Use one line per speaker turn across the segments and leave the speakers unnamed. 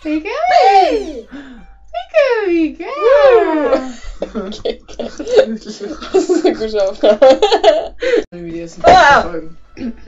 Pika! Pika!
Okay, das ist eine gute Aufnahme.
Wie die ersten Folgen.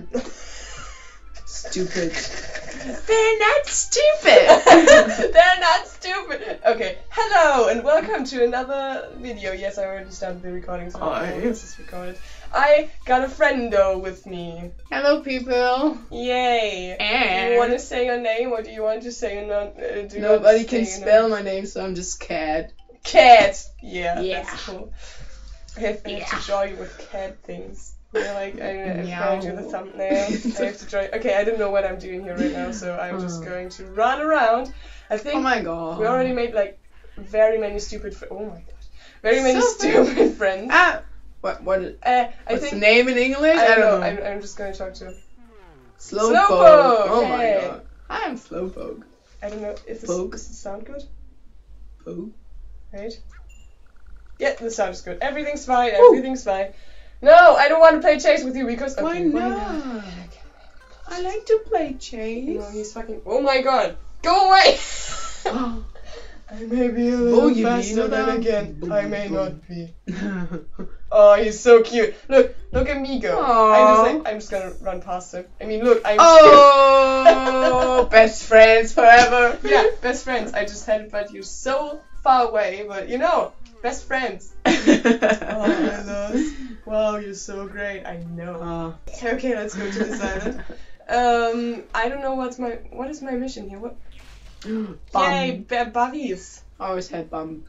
Stupid.
They're not stupid. They're not stupid. Okay, hello and welcome to another video. Yes, I already started the recording, so this is recorded. I got a friendo with me.
Hello, people.
Yay.
And
do you want to say your name or do you want to say
nobody can spell my name, so I'm just Cat.
Cat. Yeah,
Yeah.
that's cool. I have to draw you with cat things. Yeah, like I'm going to do the thumbnail. I have to draw. Okay, I don't know what I'm doing here right now, so I'm just going to run around. I think.
Oh my god.
We already made like very many stupid. Oh my god. Very many
So
stupid friends.
Ah. What's
the
name in English?
I don't know.
know.
I'm just going to talk to him.
Slowpoke. Oh
Hey.
my god. I am Slowpoke.
I don't know. Does it sound good?
Poke.
Right? Yeah, the sound is good. Everything's fine. Everything's fine. No, I don't want to play chase with you because. Okay,
Why not? I like to play chase.
No, he's fucking. Oh my god! Go away! I may be a little faster than again. I may not be. Oh, he's so cute. Look at me go. I'm just gonna run past him. I mean, look, I'm.
Oh, best friends forever.
Yeah, best friends. I just had it, but you're so far away. But you know, best friends. Oh my lord! Wow, you're so great. I know. Okay, let's go to this island. I don't know what is my mission here? What? Yay, buddies.
I always had bum.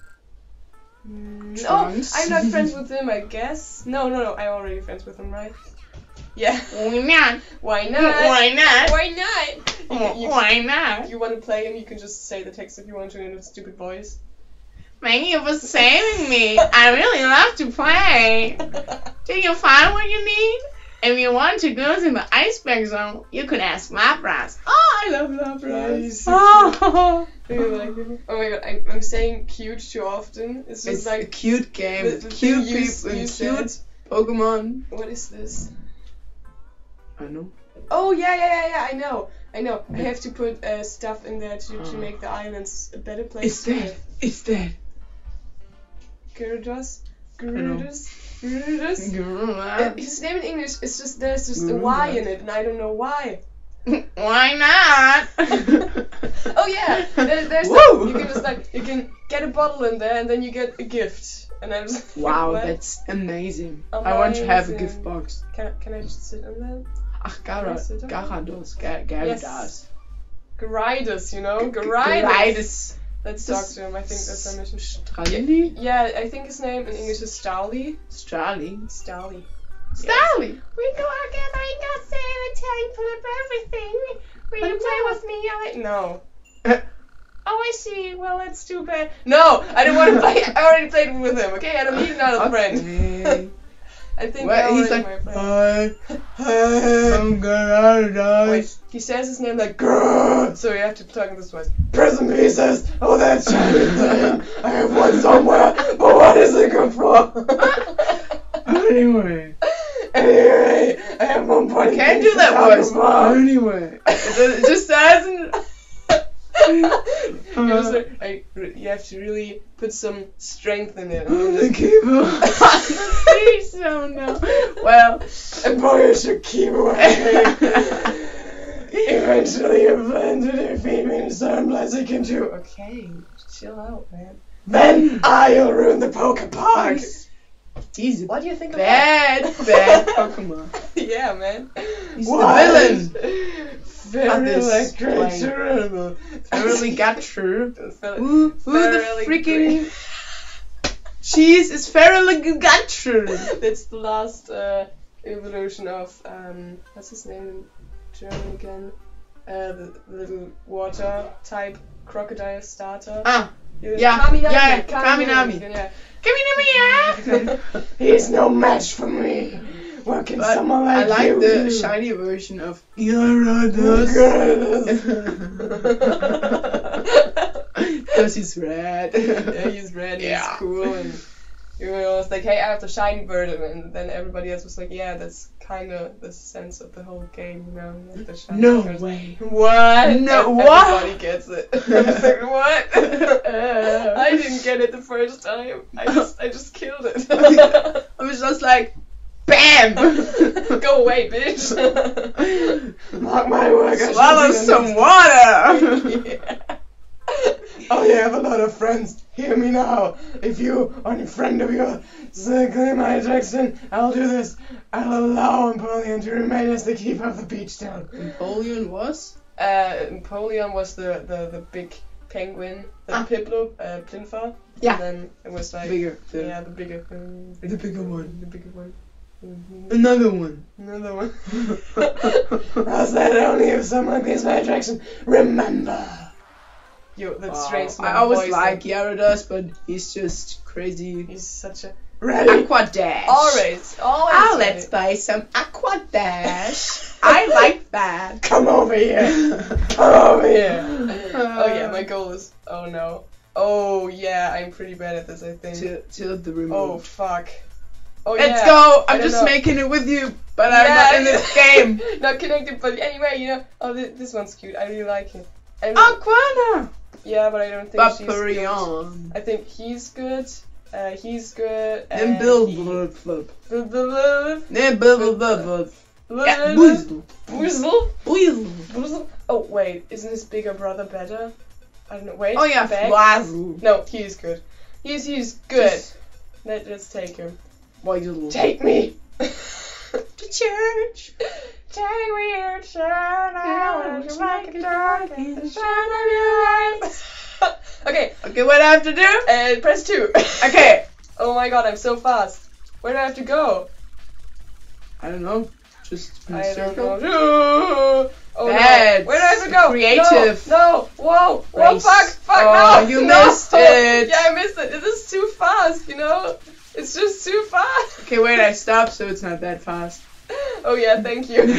Oh, I'm not friends with him, I guess. No, I'm already friends with him, right? Yeah.
Why not?
Why not?
Why not?
Why not?
Why not?
If you want to play him, you can just say the text if you want to in a stupid voice.
Thank you for saving me. I really love to play. Did you find what you need? If you want to go to the iceberg zone, you can ask Lapras. Oh, I love Lapras.
Yeah, he's so cute. Really like him. Oh my god, I'm saying cute too often. It's just like
a cute game.
the
Cute
thing
people
you
and
said.
cute Pokemon.
What is this?
I know.
Oh yeah, I know. I have to put stuff in there to make the islands a better place to live.
It's dead.
Gyarados.
Gyarados.
His name in English is just there's just a Y in it, and I don't know why.
Why not?
Oh yeah, there's
Woo!
you can just you can get a bottle in there, and then you get a gift. And I'm just
Wow,
what?
that's amazing. I want to have a gift box.
Can I just sit on that?
Ach, Gyarados.
Yes. Gyarados, you know? Gyarados. Let's talk to him. I think that's our mission.
Strali?
Yeah, I think his name in English is Starly.
Strali?
Starly.
Starly!
We go again, I got sanitary flip everything. Will you play with me? No. Oh, I see. Well, that's too bad. No, I don't want to play. I already played with him, okay? I don't need another friend. I think
he's like,
my friend.
Hi, I'm Gyarados.
Wait, he says his name like grrr, so you have to talk in this voice. Prison pieces! Oh, that shiny thing! I have one somewhere, but what is it good for?
Anyway,
I have 1 point.
I can't do that voice. Anyway, it just doesn't.
You have to really put some strength in it.
The keyboard. Please don't know. Well,
and boy, you should keep away. Eventually, you plan to defeat me in a certain place I can do. Okay, chill out, man. Then I'll ruin the Pokepark.
He's
What do you think of
bad Pokemon.
Yeah, man.
He's the villain.
Very electric.
Really got true.
Who
the freaking cheese is Ferally got true.
That's the last evolution of what's his name in German again? The little water type crocodile starter. Kaminami. Yeah. He's no match for me. Where can someone like
I like
you
the
do?
shiny version of Gyarados. Because he's red.
Yeah, he's red.
Yeah.
He's cool. And You know, it's like, hey, I have the shiny bird, and then everybody else was like, yeah, that's kind of the sense of the whole game, you know. You have the shiny
No
bird.
way.
What?
No, what?
Everybody gets it. I was like, what? I didn't get it the first time. I just killed it.
I was just like, BAM!
Go away, bitch. Mark my work.
Swallow some water!
Yeah. I have a lot of friends. Hear me now. If you or any friend of yours claim my Jackson, I'll do this. I'll allow Napoleon to remain as the keeper of the beach town.
Napoleon was?
Napoleon was the big penguin, the Piplup, Plinfa.
Yeah.
And then it was like
Bigger.
Yeah, the bigger.
The bigger one.
The bigger one. Mm-hmm.
Another one.
Another one. I said only if someone claims my Jackson. Remember. Yo, that's strange.
I always like Gyarados, but he's just crazy.
He's such a
Aqua Dash.
Always.
Let's buy some Aqua Dash. I like that.
Come over here. Come over here. Oh yeah, my goal is. Oh no. Oh yeah, I'm pretty bad at this. I think.
Tilt the remote.
Oh fuck. Oh
Let's
yeah.
go. I'm just making it with you, but I'm not in this game.
Not connected, but anyway, you know. Oh, this one's cute. I really like it.
Aquana.
Yeah, but I don't think she's
Vaporeon.
good. I think he's good. He's good.
And Buizel.
Oh wait, isn't his bigger brother better? I don't know. Wait.
Oh yeah, Flazzle.
No, he's good. He's good. Let's take him. Take me
to church.
Take me to church. I want to make it dark in the shine of your eyes. Okay,
what do I have to do?
Press 2.
Okay.
Oh my god, I'm so fast. Where do I have to go?
I don't know. Just in a
I
circle.
don't know. Oh
Bad.
no. Where do I have to go?
Creative.
No. Whoa.
Race.
Fuck.
Oh,
no.
you
No.
missed it.
Yeah, I missed it. This is too fast, you know? It's just too fast.
Okay, wait, I stopped so it's not that fast.
Oh yeah, thank you.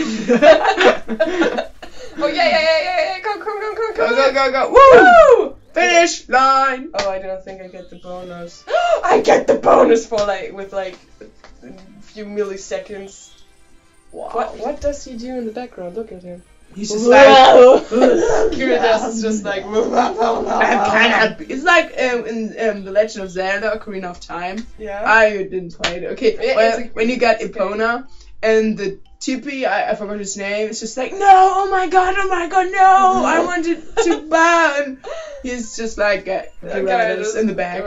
Oh yeah. Come.
Go. Woo! Finish line.
Oh, I don't think I get the bonus. I get the bonus for with a few milliseconds.
Wow.
What does he do in the background? Look at him.
He's just like
Gyarados is just like
it's like in The Legend of Zelda: Ocarina of Time.
Yeah.
I didn't play it. Okay,
Yeah,
when you got Epona and the Tippy, I forgot his name. It's just like, no, oh my god, no, I wanted to ban. He's just like Gyarados in the back.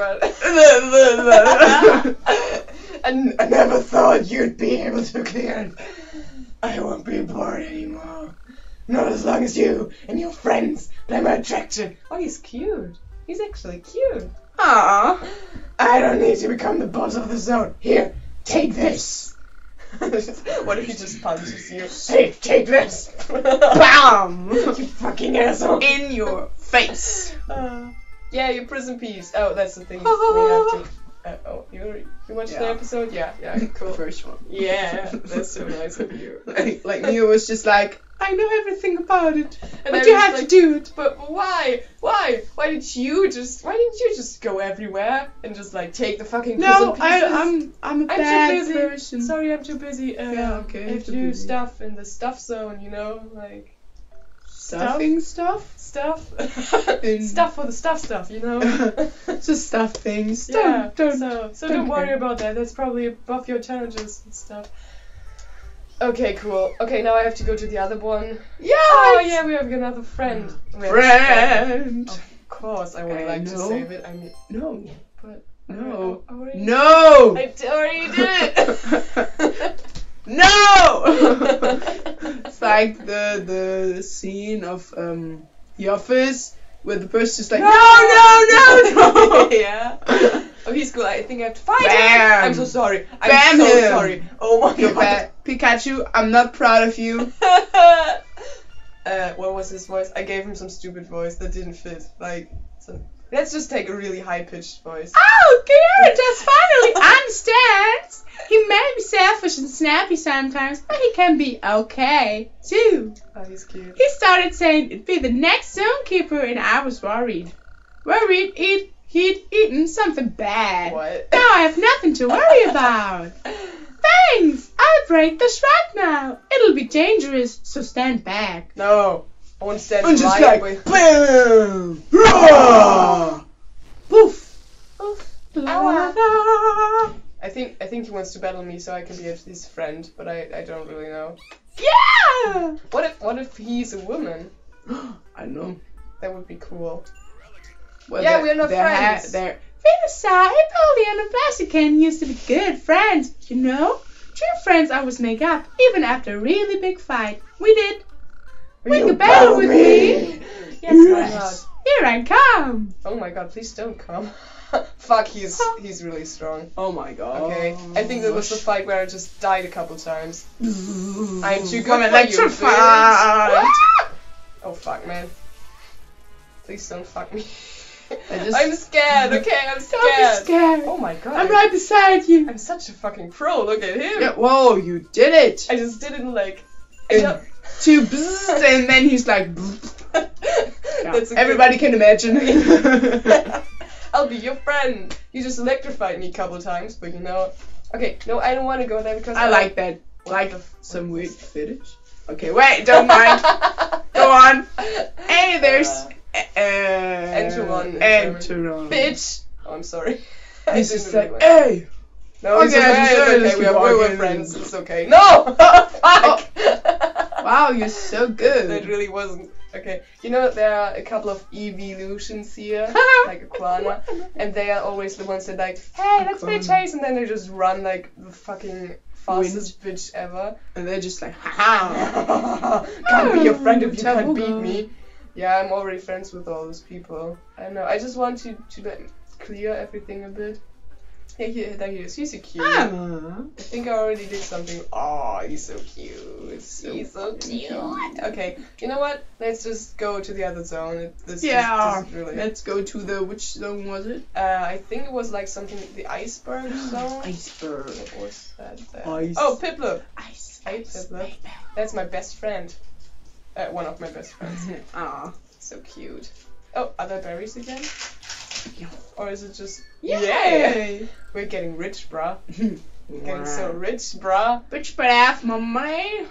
And I never thought you'd be able to clear it. I won't be bored anymore. Not as long as you and your friends play my attraction. Oh, he's cute. He's actually cute.
Aww.
I don't need to become the boss of the zone. Here, take this. What if he just punches you? Hey, take this!
Bam!
You fucking asshole!
In your face.
Yeah, your prison piece. Oh, that's the thing. We have to. You watched the episode? Yeah, cool.
The first one.
Yeah, that's so nice of you.
like Mio was just like, I know everything about it,
and
but you have to do it.
But why? Why didn't you just go everywhere and just take the fucking prison pieces?
I'm a bad
too busy.
person.
Sorry, I'm too busy.
Yeah, okay.
I have to do stuff in the stuff zone, you know,
stuffing stuff.
Stuff for the stuff, you know.
Just stuff things.
Yeah.
Don't
Don't worry about that. That's probably above your challenges and stuff. Okay, cool. Okay, now I have to go to the other one.
Yeah.
Oh yeah, we have another friend.
Friend.
Of course, I would like to save it. I mean,
no.
But
no.
No. I already did it.
No. It's like the scene of The Office where the person's just like no.
Yeah. Oh, he's cool. I think I have to fight him. I'm so sorry.
I'm
so sorry. Oh my god.
Pikachu, I'm not proud of you.
What was his voice? I gave him some stupid voice that didn't fit. Let's just take a really high-pitched voice.
Oh, Gyarados finally understands. He may be selfish and snappy sometimes, but he can be okay, too.
Oh, he's cute.
He started saying it'd be the next zone keeper, and I was worried. he'd eaten something bad.
What?
Now I have nothing to worry about. Thanks! I'll break the shrapnel. It'll be dangerous, so stand back.
No. I want to stand
And just
right
like,
with...
BAM! Roar! Poof! Poof! La, la, la.
I think he wants to battle me so I can be his friend, but I don't really know.
Yeah!
What if he's a woman?
I know.
That would be cool.
Well,
Yeah, we're not friends.
Venus, Polly and Blaziken used to be good friends, you know? True friends always make up, even after a really big fight. We did. Win the battle with me.
Yes, why not?
Here I come.
Oh my god, please don't come. Fuck, he's really strong.
Oh my god.
Okay, I think that was the fight where I just died a couple times. I'm too good
I'm
for you,
electrified.
bitch. Oh fuck, man. Please don't fuck me. I'm scared, okay, I'm scared.
Don't be scared.
Oh my god.
I'm right beside you.
I'm such a fucking pro, look at him.
Yeah, whoa, you did it.
I just didn't like...
Two bzzz, and then he's like... Yeah,
That's a
everybody can imagine.
I'll be your friend. You just electrified me a couple times, but you know... Okay, no, I don't want to go there because
I like that. Like
What
some
is
weird
this?
fetish. Okay, wait, don't mind. Go on. Hey, there's...
Enteron.
Enteron.
Bitch! Oh, I'm sorry.
He's
I
just
didn't
like,
really-
hey!
No, it's
Okay,
okay,
just
it's okay.
keep
We're
walking.
friends. It's okay. No! Fuck!
Wow, you're so good.
That really wasn't. Okay. You know, there are a couple of evolutions here, like Aquana, and they are always the ones that like, hey, let's be a chase, and then they just run like the fucking fastest bitch ever.
And they're just like, haha.
Can't be your friend if you can't
Tabuga.
beat me. Yeah, I'm already friends with all those people. I know. I just want to like, clear everything a bit. Yeah, there he is. He's so cute.
Ah.
I think I already did something. Oh, he's so cute. He's so cute. Okay, you know what? Let's just go to the other zone. This
Yeah,
just really.
let's go to the, which zone was it?
I think it was like something, the iceberg zone.
Iceberg.
What was that?
Ice.
Oh, Piplup.
Ice.
Hey, Piplup. That's my best friend. One of my best friends.
Ah.
So cute. Oh, are there berries again?
Yeah.
Or is it just...
Yay!
We're getting rich, bruh. We're getting so rich, bruh.
Bitch, but I have my money.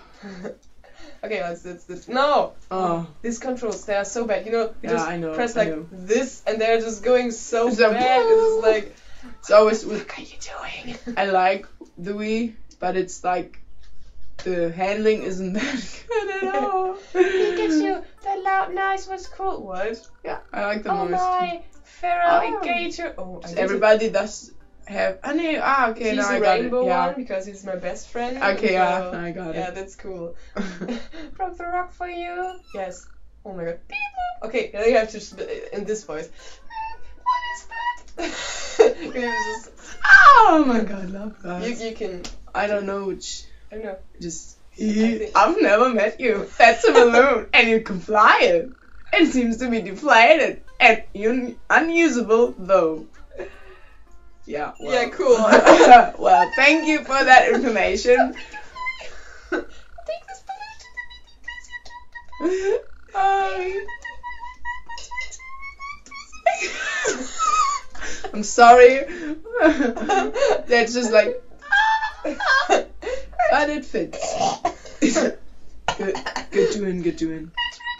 Okay, let's no!
Oh.
These controls, they are so bad. You know, you
Yeah,
just
I know,
press
I
like
know.
this and they're just going so
It's like,
bad. It's like,
It's always with,
what are you doing?
I like the Wii, but it's like, the handling isn't that good at all.
Pikachu, that loud noise was cool. What?
Yeah, I like the
Oh
most.
my, Feraligatr. Oh, I
Everybody does have. Okay,
He's
now
a
I got
rainbow
it. Yeah.
one because he's my best friend.
Okay, yeah,
so-
I got
Yeah,
it.
that's cool. Broke the rock for you. Yes. Oh my god. Beep, boop. Okay, now you have to in this voice. What is that? You just-
Oh my god, love that.
you can.
I don't know which.
I don't know.
Just.
think-
I've never met you. That's a balloon, and you can fly it. It seems to be deflated and unusable though. Yeah. Well.
Yeah, cool.
Well, thank you for that information.
Take this balloon.
I'm sorry. That's just like. But it fits. Good doing, good doing.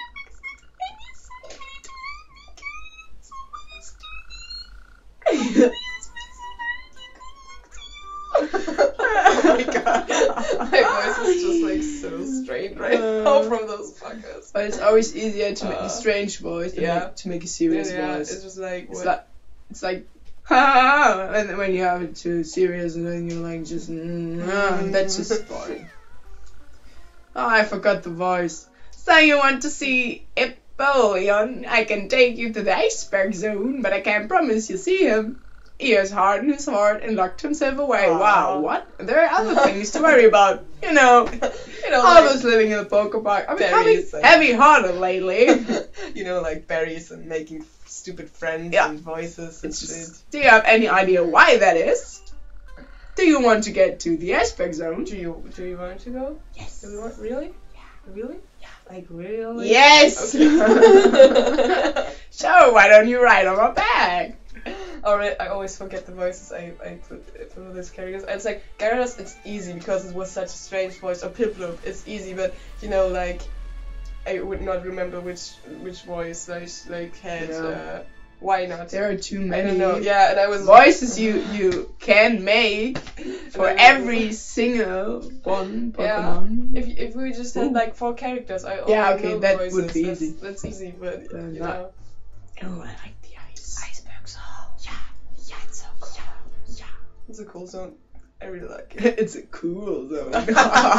Oh my god. My voice is just like so strained right now from those fuckers.
But it's always easier to make a strange voice than
yeah.
to make a serious
Yeah,
voice.
it's just like,
It's like, and then when you have it too serious, and then you're like just, that's just boring. Oh, I forgot the voice. So you want to see Empoleon? I can take you to the iceberg zone, but I can't promise you see him. He has hardened his heart and locked himself away.
Aww.
Wow, what? There are other things to worry about. You know, all
like,
those living in a Pokepark. I'm becoming
berries and-
heavy-hearted lately.
you know, like berries and making stupid friends
Yeah.
and voices and
It's
shit.
just, do you have any idea why that is? Do you want to get to the iceberg zone?
Do you want to go?
Yes.
Do we want really? Yeah. Really? Yeah. Like really?
Yes.
Okay.
So why don't you ride on my back?
I always forget the voices I put for these characters. And it's like Gyarados, it's easy because it was such a strange voice. Or Piplup, it's easy, but you know, like I would not remember which voice like had.
Yeah.
Why not?
There are too
I
many.
don't know. Yeah, and I was
voices you can make for every single one Pokemon.
Yeah. If we just had like 4 characters, I already know
that
voices.
would be easy.
That's easy, but you
not.
know.
Oh, I like the ice.
Iceberg Zone. Yeah, it's so cool. Yeah. It's a cool zone. I really like it.
It's a cool zone.
Oh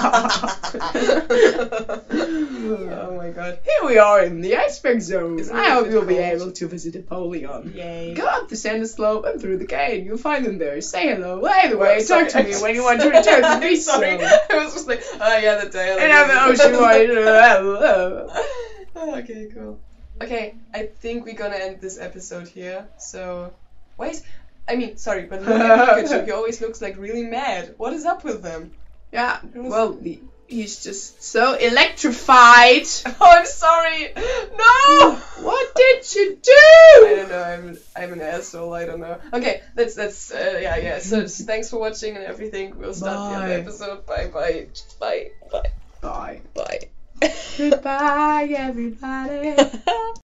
my god.
Here we are in the Iceberg Zone.
Isn't
I
it
hope you'll be
cold?
able to visit Apollyon.
Yay.
Go up the Sand Slope and through the cave. You'll find them there. Say hello. Either way,
Sorry,
talk to me when you want to return to the beach
Sorry,
zone.
I was just like, oh yeah, the dialogue.
And I'm the ocean wide.
Okay, cool. Okay, I think we're gonna end this episode here. So, wait. I mean, sorry, but look at Pikachu. He always looks like really mad. What is up with him?
Yeah, well, he's just so electrified.
Oh, I'm sorry. No.
What did you do?
I don't know. I'm an asshole. I don't know. Okay, that's yeah. So thanks for watching and everything. We'll start the other episode. Bye.
Bye. Goodbye, everybody.